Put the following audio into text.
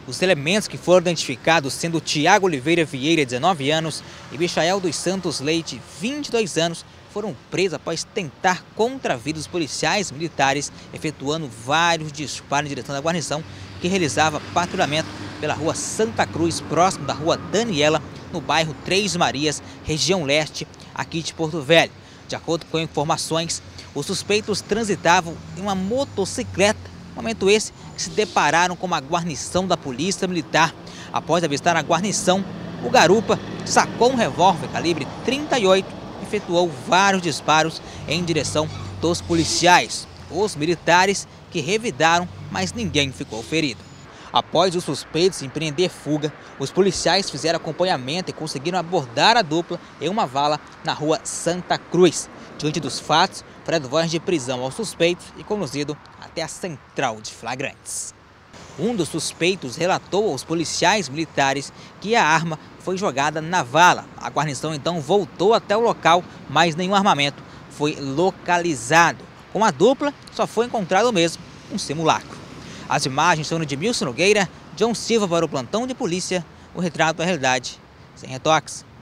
Os elementos que foram identificados sendo Tiago Oliveira Vieira, 19 anos, e Michael dos Santos Leite, 22 anos, foram presos após tentar contra a vida dos policiais militares, efetuando vários disparos em direção da guarnição que realizava patrulhamento pela rua Santa Cruz, próximo da rua Daniela, no bairro Três Marias, região leste, aqui de Porto Velho. De acordo com informações, os suspeitos transitavam em uma motocicleta, momento esse que se depararam com uma guarnição da Polícia Militar. Após avistar a guarnição, o garupa sacou um revólver calibre 38 e efetuou vários disparos em direção dos policiais. Os militares que revidaram, mas ninguém ficou ferido. Após os suspeitos empreender fuga, os policiais fizeram acompanhamento e conseguiram abordar a dupla em uma vala na rua Santa Cruz. Diante dos fatos, foi dado voz de prisão aos suspeitos e conduzido até a central de flagrantes. Um dos suspeitos relatou aos policiais militares que a arma foi jogada na vala. A guarnição então voltou até o local, mas nenhum armamento foi localizado. Com a dupla, só foi encontrado mesmo um simulacro. As imagens são de Edmilson Nogueira, John Silva para o plantão de polícia, o retrato da realidade sem retoques.